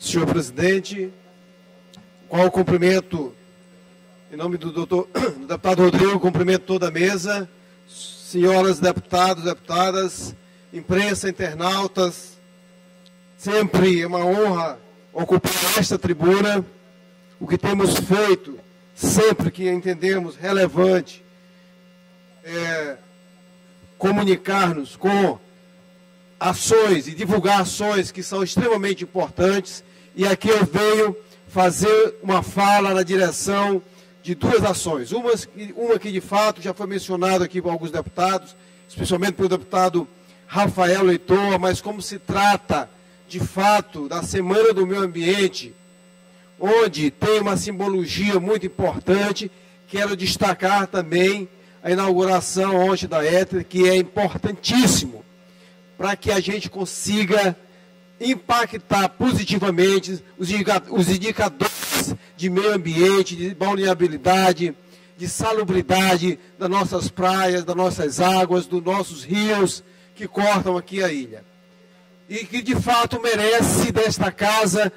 senhor presidente, qual o cumprimento, em nome do deputado Rodrigo, cumprimento toda a mesa, senhoras deputados, deputadas, imprensa, internautas, sempre é uma honra ocupar esta tribuna. O que temos feito, sempre que entendemos relevante, é comunicar-nos com ações e divulgar ações que são extremamente importantes. E aqui eu venho fazer uma fala na direção de duas ações. Uma que de fato já foi mencionada aqui por alguns deputados, especialmente pelo deputado Rafael Leitoa, mas como se trata de fato da Semana do Meio Ambiente, onde tem uma simbologia muito importante, quero destacar também a inauguração ontem da ETRE, que é importantíssimo para que a gente consiga impactar positivamente os indicadores de meio ambiente, de balneabilidade, de salubridade das nossas praias, das nossas águas, dos nossos rios que cortam aqui a ilha. E que de fato merece desta casa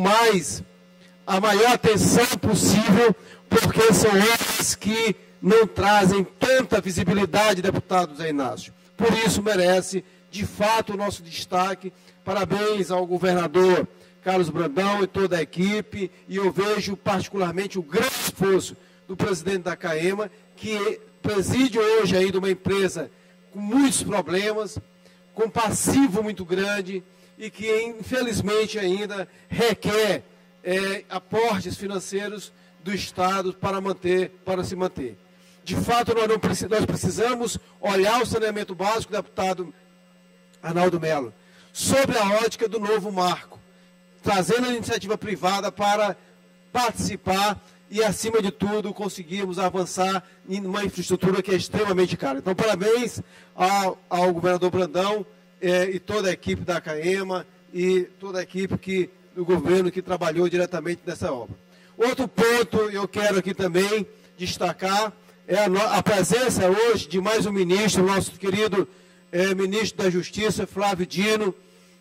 a maior atenção possível, porque são obras que não trazem tanta visibilidade, deputado Zé Inácio. Por isso merece de fato o nosso destaque. Parabéns ao governador Carlos Brandão e toda a equipe, e eu vejo particularmente o grande esforço do presidente da CAEMA, que preside hoje ainda uma empresa com muitos problemas, com passivo muito grande e que infelizmente ainda requer aportes financeiros do Estado para se manter. De fato, nós precisamos olhar o saneamento básico, deputado Arnaldo Melo, sobre a ótica do novo marco, trazendo a iniciativa privada para participar e, acima de tudo, conseguirmos avançar em uma infraestrutura que é extremamente cara. Então, parabéns ao governador Brandão e toda a equipe da CAEMA e toda a equipe do governo que trabalhou diretamente nessa obra. Outro ponto eu quero aqui também destacar é a presença hoje de mais um ministro, nosso querido ministro da Justiça, Flávio Dino,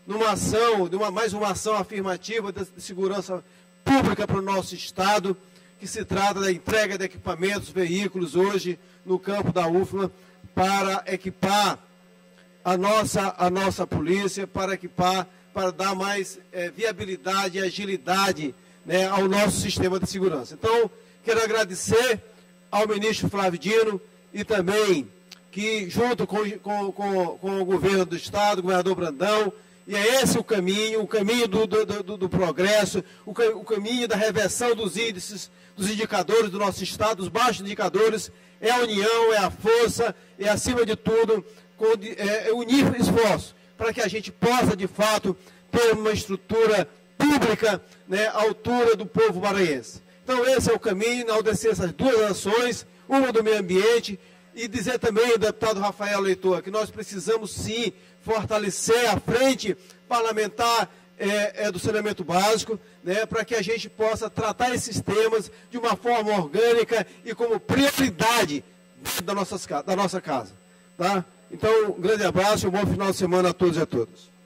mais uma ação afirmativa de segurança pública para o nosso Estado, que se trata da entrega de equipamentos, veículos hoje no campo da UFMA, para equipar a nossa polícia, para dar mais viabilidade e agilidade, né, ao nosso sistema de segurança. Então, quero agradecer ao ministro Flávio Dino e também que, junto com o governo do Estado, o governador Brandão, e é esse o caminho do progresso, o caminho da reversão dos índices, dos indicadores do nosso Estado, os baixos indicadores, é a união, é a força, é, acima de tudo, unir esforços para que a gente possa, de fato, ter uma estrutura pública, né, à altura do povo maranhense. Então, esse é o caminho, enaltecer essas duas ações, uma do meio ambiente, e dizer também ao deputado Rafael Leitoa que nós precisamos, sim, fortalecer a frente parlamentar do saneamento básico, né, para que a gente possa tratar esses temas de uma forma orgânica e como prioridade da nossa casa. Tá? Então, um grande abraço e um bom final de semana a todos e a todas.